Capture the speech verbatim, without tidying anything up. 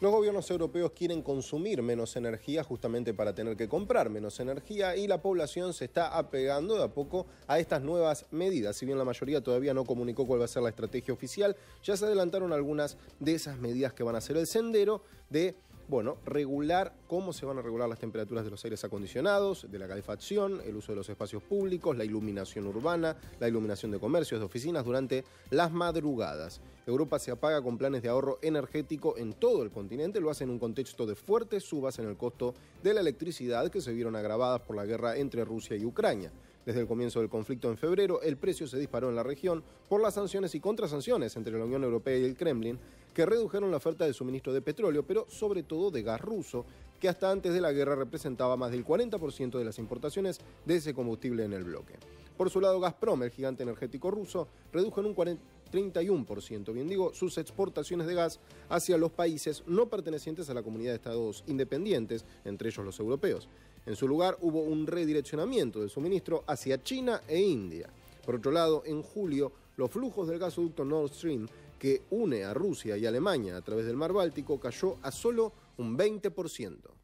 Los gobiernos europeos quieren consumir menos energía justamente para tener que comprar menos energía y la población se está apegando de a poco a estas nuevas medidas. Si bien la mayoría todavía no comunicó cuál va a ser la estrategia oficial, ya se adelantaron algunas de esas medidas que van a ser el sendero de, bueno, regular cómo se van a regular las temperaturas de los aires acondicionados, de la calefacción, el uso de los espacios públicos, la iluminación urbana, la iluminación de comercios, de oficinas durante las madrugadas. Europa se apaga con planes de ahorro energético en todo el continente, lo hace en un contexto de fuertes subas en el costo de la electricidad que se vieron agravadas por la guerra entre Rusia y Ucrania. Desde el comienzo del conflicto en febrero, el precio se disparó en la región por las sanciones y contrasanciones entre la Unión Europea y el Kremlin, que redujeron la oferta de suministro de petróleo, pero sobre todo de gas ruso, que hasta antes de la guerra representaba más del cuarenta por ciento de las importaciones de ese combustible en el bloque. Por su lado, Gazprom, el gigante energético ruso, redujo en un treinta y uno por ciento, bien digo, sus exportaciones de gas hacia los países no pertenecientes a la comunidad de estados independientes, entre ellos los europeos. En su lugar, hubo un redireccionamiento del suministro hacia China e India. Por otro lado, en julio, los flujos del gasoducto Nord Stream, que une a Rusia y Alemania a través del mar Báltico, cayó a solo un veinte por ciento.